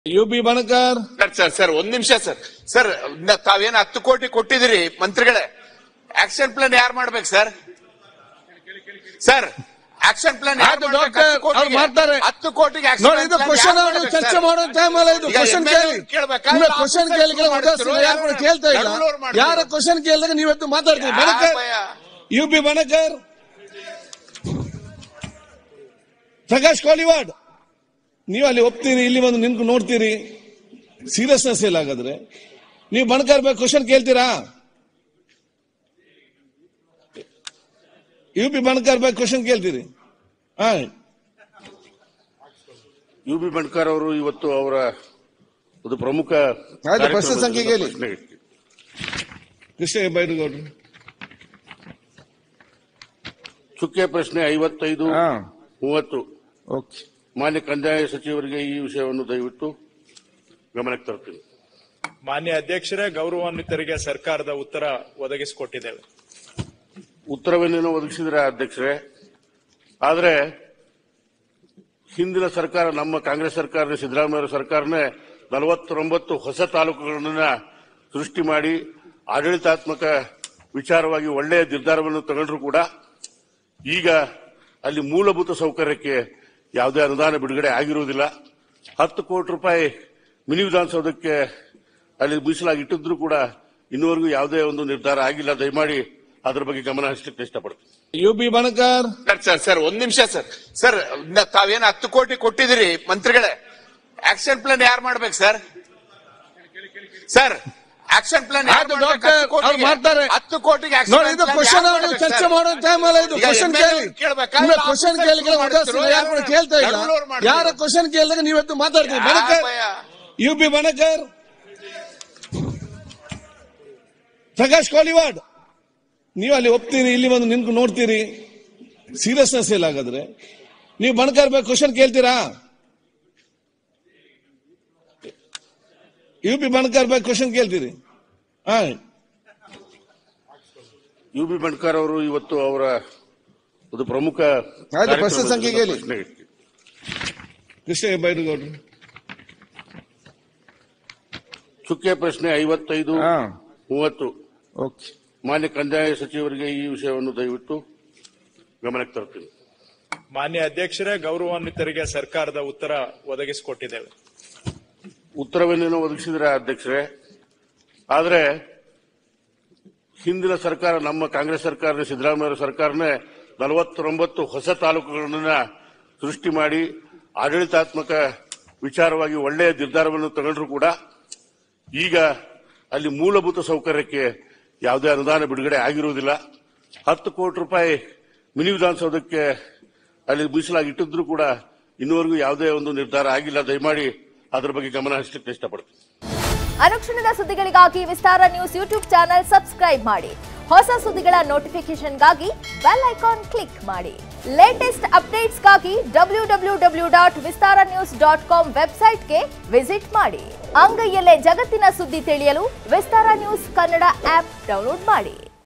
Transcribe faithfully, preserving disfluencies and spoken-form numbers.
You B Banakar sir sir sir ಒಂದ್ ನಿಮಿಷ sir sir ತಾವೇನು ಹತ್ತು ಕೋಟಿ ಕೊಟ್ಟಿದ್ದೀರಿ ಮಂತ್ರಿಗಳೇ ಆಕ್ಷನ್ ಪ್ಲಾನ್ ಯಾರು ಮಾಡ್ಬೇಕು ಸರ್ ಸರ್ ಆಕ್ಷನ್ ಪ್ಲಾನ್ ಯಾರು ಮಾಡ್ತಾರೆ ಹತ್ತು ಕೋಟಿಗೆ ನೋಡಿ ಇದು ಕ್ವಶನ್ ಚರ್ಚೆ ಮಾಡೋ ಟೈಮ್ ಅಲ್ಲ ಇದು ಕ್ವಶನ್ ಕೇಳಿ ಕ್ವಶನ್ ಕೇಳಿ ಯಾರು ಕೇಳ್ತಾ ಇಲ್ಲ ಯಾರ ಕ್ವಶನ್ ಕೇಳಿದಾಗ ನೀವತ್ತು ಮಾತಾಡ್ತೀವಿ ಬಣಕಾರ್ ಯು ಬಿ ಬಣಕಾರ್ ಪ್ರಕಾಶ್ ಕೋಲಿವಾಡ್ ನೀವು ಅಲ್ಲಿ ಒಪ್ತೀರಿ ಇಲ್ಲಿ ಬಂದು ನಿಂತು ನೋಡ್ತೀರಿ ಸೀರಿಯಸ್ನೆಸ್ ಇಲ್ಲ ಹಾಗಾದ್ರೆ ನೀವು ಬಣಕಾರ್ ಬೇಕು ಕ್ವಶನ್ ಕೇಳ್ತೀರಾ ಯು ಬಿ ಬಣಕಾರ್ ಬೇಕು ಕ್ವಶನ್ ಕೇಳ್ತೀರಿ ಹಾ ಯು ಬಿ ಬಣಕಾರ್ ಅವರು ಇವತ್ತು ಅವರ ಒಂದು ಪ್ರಮುಖ ಪ್ರಶ್ನೆ ಸಂಖ್ಯೆ ಕೇಳಿ ಕೃಷ್ಣ ಬೈರೇಗೌಡರು ಚುಕ್ಕೆ ಪ್ರಶ್ನೆ ಐವತ್ತೈದು ಮೂವತ್ತು ಮಾನ್ಯ ಕಂದಾಯ ಸಚಿವರಿಗೆ ಈ ವಿಷಯವನ್ನು ದಯವಿಟ್ಟು ಗಮನಕ್ಕೆ ತರ್ತೀನಿ. ಮಾನ್ಯ ಅಧ್ಯಕ್ಷರೇ, ಗೌರವಾನ್ವಿತರಿಗೆ ಸರ್ಕಾರದ ಉತ್ತರ ಒದಗಿಸಿಕೊಟ್ಟಿದ್ದೇವೆ. ಉತ್ತರವನ್ನೇನೋ ಒದಗಿಸಿದ್ರೆ ಅಧ್ಯಕ್ಷರೇ, ಆದರೆ ಹಿಂದಿನ ಸರ್ಕಾರ, ನಮ್ಮ ಕಾಂಗ್ರೆಸ್ ಸರ್ಕಾರ, ಸಿದ್ದರಾಮಯ್ಯ ಸರ್ಕಾರನೇ ನಲವತ್ತೊಂಬತ್ತು ಹೊಸ ತಾಲೂಕುಗಳನ್ನ ಸೃಷ್ಟಿ ಮಾಡಿ ಆಡಳಿತಾತ್ಮಕ ವಿಚಾರವಾಗಿ ಒಳ್ಳೆಯ ನಿರ್ಧಾರವನ್ನು ತಗೊಂಡ್ರು ಕೂಡ ಈಗ ಅಲ್ಲಿ ಮೂಲಭೂತ ಸೌಕರ್ಯಕ್ಕೆ ಯಾವುದೇ ಅನುದಾನ ಬಿಡುಗಡೆ ಆಗಿರುವುದಿಲ್ಲ. ಹತ್ತು ಕೋಟಿ ರೂಪಾಯಿ ಮಿನಿ ವಿಧಾನಸೌಧಕ್ಕೆ ಅಲ್ಲಿ ಮೀಸಲಾಗಿ ಇಟ್ಟಿದ್ರು ಕೂಡ ಇನ್ನುವರೆಗೂ ಯಾವುದೇ ಒಂದು ನಿರ್ಧಾರ ಆಗಿಲ್ಲ. ದಯಮಾಡಿ ಅದರ ಬಗ್ಗೆ ಗಮನ ಹರಿಸಲಿಕ್ಕೆ ಇಷ್ಟಪಡ್ತೀನಿ. U B Banakar sir sir sir ಒಂದ್ ನಿಮಿಷ ಸರ್ ಸರ್ ತಾವೇನು ಹತ್ತು ಕೋಟಿ ಕೊಟ್ಟಿದ್ದೀರಿ ಮಂತ್ರಿಗಳೇ ಆಕ್ಷನ್ ಪ್ಲಾನ್ ಯಾರು ಮಾಡ್ಬೇಕು ಸರ್ ಸರ್ ಆಕ್ಷನ್ ಪ್ಲಾನ್ ಮಾಡ್ತಾರೆ ಹತ್ತು ಕೋಟಿಗೆ ನೋಡಿ ಇದು ಕ್ವಶನ್ ಚರ್ಚೆ ಮಾಡೋ ಟೈಮ್ ಅಲ್ಲ ಇದು ಕ್ವಶನ್ ಕೇಳಿ ಕ್ವಶನ್ ಕೇಳಿ ಯಾರು ಕೇಳ್ತಾ ಇಲ್ಲ ಯಾರ ಕ್ವಶನ್ ಕೇಳಿದಾಗ ನೀವತ್ತು ಮಾತಾಡ್ತೀವಿ ಬಣಕಾರ್ ಯು ಬಿ ಬಣಕಾರ್ ಪ್ರಕಾಶ್ ಕೋಲಿವಾಡ್ ನೀವು ಅಲ್ಲಿ ಒಪ್ತೀರಿ ಇಲ್ಲಿ ಬಂದು ನಿಂತು ನೋಡ್ತೀರಿ ಸೀರಿಯಸ್ನೆಸ್ ಇಲ್ಲ ಹಾಗಾದ್ರೆ ನೀವು ಬಣಕಾರ್ ಬೇಕು ಕ್ವಶನ್ ಕೇಳ್ತೀರಾ ಯು ಬಿ ಬಣಕಾರ್ ಬೇಕು ಕ್ವಶನ್ ಕೇಳ್ತೀರಿ ಹಾ ಯು ಬಿ ಬಣಕಾರ್ ಅವರು ಇವತ್ತು ಅವರ ಒಂದು ಪ್ರಮುಖ ಪ್ರಶ್ನೆ ಸಂಖ್ಯೆ ಕೇಳಿ ಕೃಷ್ಣ ಬೈರೇಗೌಡರು ಚುಕ್ಕೆ ಪ್ರಶ್ನೆ ಐವತ್ತೈದು ಮೂವತ್ತು ಮಾನ್ಯ ಕಂದಾಯ ಸಚಿವರಿಗೆ ಈ ವಿಷಯವನ್ನು ದಯವಿಟ್ಟು ಗಮನಕ್ಕೆ ತರ್ತೀನಿ. ಮಾನ್ಯ ಅಧ್ಯಕ್ಷರೇ, ಗೌರವಾನ್ವಿತರಿಗೆ ಸರ್ಕಾರದ ಉತ್ತರ ಒದಗಿಸಿಕೊಟ್ಟಿದ್ದೇವೆ. ಉತ್ತರವನ್ನೇನೋ ಒದಗಿಸಿದ್ರೆ ಅಧ್ಯಕ್ಷರೇ, ಆದರೆ ಹಿಂದಿನ ಸರ್ಕಾರ, ನಮ್ಮ ಕಾಂಗ್ರೆಸ್ ಸರ್ಕಾರ, ಸಿದ್ದರಾಮಯ್ಯ ಸರ್ಕಾರನೇ ನಲವತ್ತೊಂಬತ್ತು ಹೊಸ ತಾಲೂಕುಗಳನ್ನ ಸೃಷ್ಟಿ ಮಾಡಿ ಆಡಳಿತಾತ್ಮಕ ವಿಚಾರವಾಗಿ ಒಳ್ಳೆಯ ನಿರ್ಧಾರವನ್ನು ತಗೊಂಡ್ರು ಕೂಡ ಈಗ ಅಲ್ಲಿ ಮೂಲಭೂತ ಸೌಕರ್ಯಕ್ಕೆ ಯಾವುದೇ ಅನುದಾನ ಬಿಡುಗಡೆ ಆಗಿರುವುದಿಲ್ಲ. ಹತ್ತು ಕೋಟಿ ರೂಪಾಯಿ ಮಿನಿ ವಿಧಾನಸೌಧಕ್ಕೆ ಅಲ್ಲಿ ಮೀಸಲಾಗಿ ಇಟ್ಟಿದ್ರು ಕೂಡ ಇನ್ನುವರೆಗೂ ಯಾವುದೇ ಒಂದು ನಿರ್ಧಾರ ಆಗಿಲ್ಲ. ದಯಮಾಡಿ ಅದರ ಬಗ್ಗೆ ಗಮನ ಹರಿಸಲಿಕ್ಕೆ ಇಷ್ಟಪಡ್ತೀನಿ. ಅನುಕ್ಷಣದ ಸುದ್ದಿಗಳಿಗಾಗಿ Vistara news YouTube channel subscribe ಮಾಡಿ. ಹೊಸ ಸುದ್ದಿಗಳ ನೋಟಿಫಿಕೇಶನ್ಗಾಗಿ ಬೆಲ್ ಐಕಾನ್ ಕ್ಲಿಕ್ ಮಾಡಿ. ಲೇಟೆಸ್ಟ್ ಅಪ್ಡೇಟ್ಸ್ಗಾಗಿ W W W dot Vistara news dot com ವೆಬ್ಸೈಟ್ಗೆ ವಿಸಿಟ್ ಮಾಡಿ. ಅಂಗೈಯಲ್ಲೇ ಜಗತ್ತಿನ ಸುದ್ದಿ ತಿಳಿಯಲು Vistara news Kannada app download ಮಾಡಿ.